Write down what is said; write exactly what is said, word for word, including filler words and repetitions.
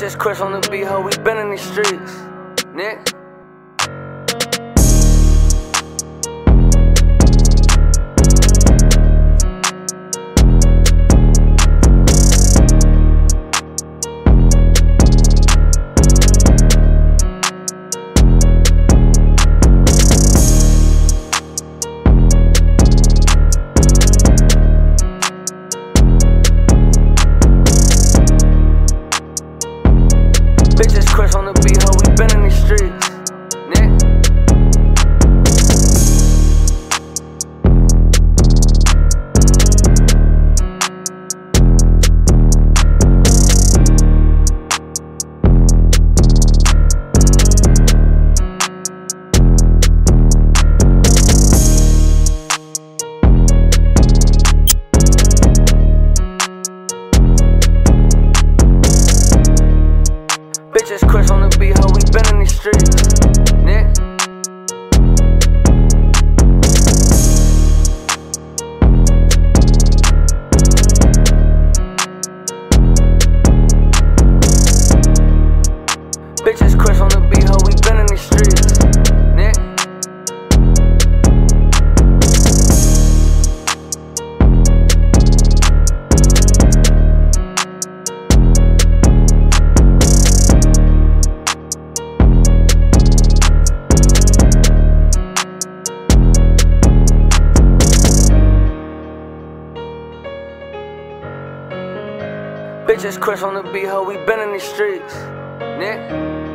Bitches Chris on the beat, ho, we been in these streets, Nick. Bitches Chris on the beat, ho, we been in these streets, Nick. Bitches Chris on the beat, ho, we been in these streets, Nick. Bitches Chris on the beat, ho, we been in these streets, Nick. Bitches Chris on the beat, ho, we been in these streets, Nick.